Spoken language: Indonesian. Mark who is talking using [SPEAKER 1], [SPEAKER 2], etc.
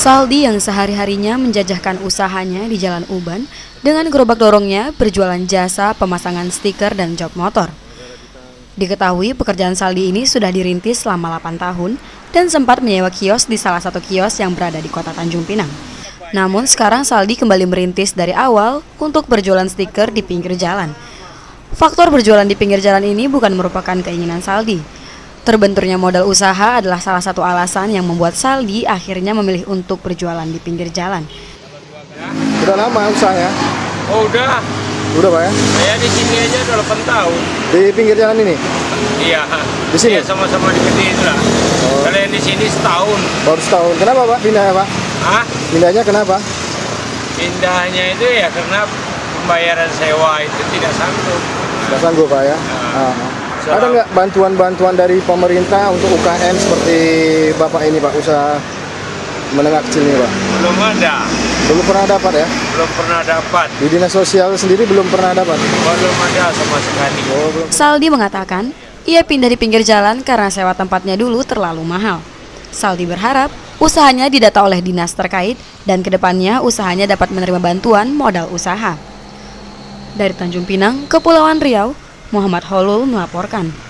[SPEAKER 1] Saldi yang sehari-harinya menjajahkan usahanya di Jalan Uban dengan gerobak dorongnya berjualan jasa pemasangan stiker dan jok motor. Diketahui pekerjaan Saldi ini sudah dirintis selama 8 tahun dan sempat menyewa kios di salah satu kios yang berada di kota Tanjung Pinang. Namun sekarang Saldi kembali merintis dari awal untuk berjualan stiker di pinggir jalan. Faktor berjualan di pinggir jalan ini bukan merupakan keinginan Saldi. Terbenturnya modal usaha adalah salah satu alasan yang membuat Saldi akhirnya memilih untuk berjualan di pinggir jalan.
[SPEAKER 2] Udah lama usaha ya?
[SPEAKER 3] Oh udah.
[SPEAKER 2] Udah Pak ya?
[SPEAKER 3] Saya di sini aja udah 8 tahun.
[SPEAKER 2] Di pinggir jalan ini?
[SPEAKER 3] Iya.
[SPEAKER 2] Di sini?
[SPEAKER 3] Iya, sama-sama di gede itu lah.
[SPEAKER 2] Oh.
[SPEAKER 3] Kalau yang di sini setahun.
[SPEAKER 2] Baru setahun. Kenapa Pak pindahnya Pak?
[SPEAKER 3] Hah?
[SPEAKER 2] Pindahnya kenapa?
[SPEAKER 3] Pindahnya itu ya karena pembayaran sewa itu tidak sanggup.
[SPEAKER 2] Nggak sanggup Pak ya? Ada nggak bantuan-bantuan dari pemerintah untuk UKM seperti Bapak ini Pak, usaha menengah kecil ini Pak?
[SPEAKER 3] Belum ada.
[SPEAKER 2] Belum pernah dapat ya?
[SPEAKER 3] Belum pernah dapat.
[SPEAKER 2] Di dinas sosial sendiri belum pernah dapat?
[SPEAKER 3] Belum ada sama sekali.
[SPEAKER 2] Oh, belum.
[SPEAKER 1] Saldi mengatakan, ia pindah di pinggir jalan karena sewa tempatnya dulu terlalu mahal. Saldi berharap usahanya didata oleh dinas terkait dan kedepannya usahanya dapat menerima bantuan modal usaha. Dari Tanjung Pinang, Kepulauan Riau, Muhammad Holul melaporkan.